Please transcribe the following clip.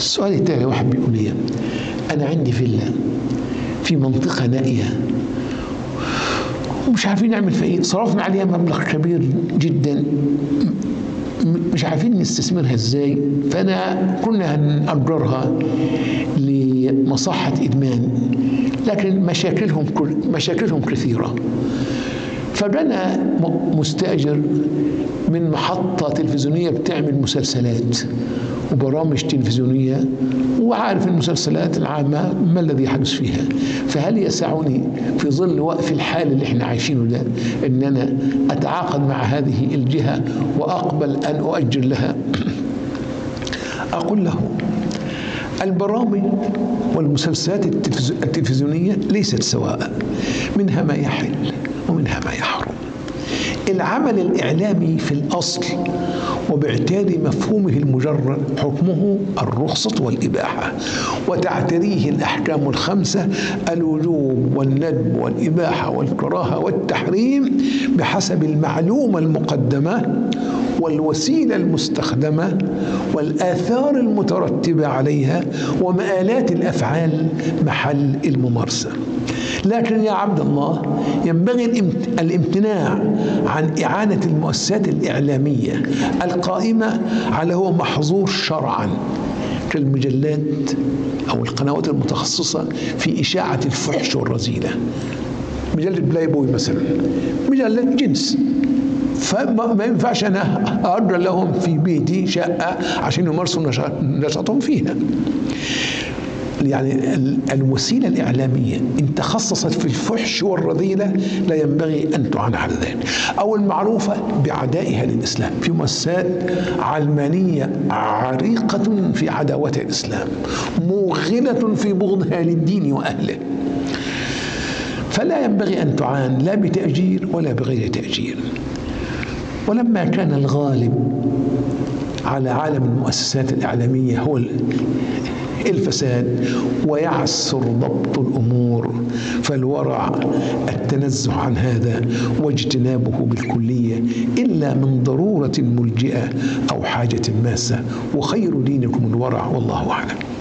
السؤال التالي واحد بيقول لي: أنا عندي فيلا في منطقة نائية ومش عارفين نعمل فيها إيه، صرفنا عليها مبلغ كبير جدا، مش عارفين نستثمرها إزاي، كنا هنأجرها لمصحة إدمان، لكن مشاكلهم كثيرة. فجانا مستأجر من محطة تلفزيونية بتعمل مسلسلات وبرامج تلفزيونية، وعارف المسلسلات العامة ما الذي يحدث فيها، فهل يسعني في ظل وقف الحال اللي احنا عايشينه ده ان انا اتعاقد مع هذه الجهة واقبل ان اؤجر لها؟ اقول له: البرامج والمسلسلات التلفزيونية ليست سواء، منها ما يحل ومنها ما يحرم. العمل الإعلامي في الأصل وباعتبار مفهومه المجرد حكمه الرخصة والإباحة، وتعتريه الأحكام الخمسة: الوجوب والندب والإباحة والكراهة والتحريم بحسب المعلومة المقدمة والوسيلة المستخدمة والآثار المترتبة عليها ومآلات الأفعال محل الممارسة. لكن يا عبد الله، ينبغي الامتناع عن إعانة المؤسسات الإعلامية القائمة على هو محظور شرعا كالمجلات أو القنوات المتخصصة في إشاعة الفحش والرذيلة. مجلة بلاي بوي مثلا مجلة جنس، فما ينفعش أنا أأجر لهم في بيتي شقة عشان يمارسوا نشاطهم فيها. يعني الوسيلة الإعلامية إن تخصصت في الفحش والرذيلة لا ينبغي أن تعان على ذلك، أو المعروفة بعدائها للإسلام. في مؤسسات علمانية عريقة في عداوتها الإسلام، موغلة في بغضها للدين وأهله، فلا ينبغي أن تعان لا بتأجير ولا بغير تأجير. ولما كان الغالب على عالم المؤسسات الإعلامية هو الفساد ويعسر ضبط الأمور، فالورع التنزه عن هذا واجتنابه بالكلية إلا من ضرورة ملجئة أو حاجة ماسة، وخير دينكم الورع، والله أعلم.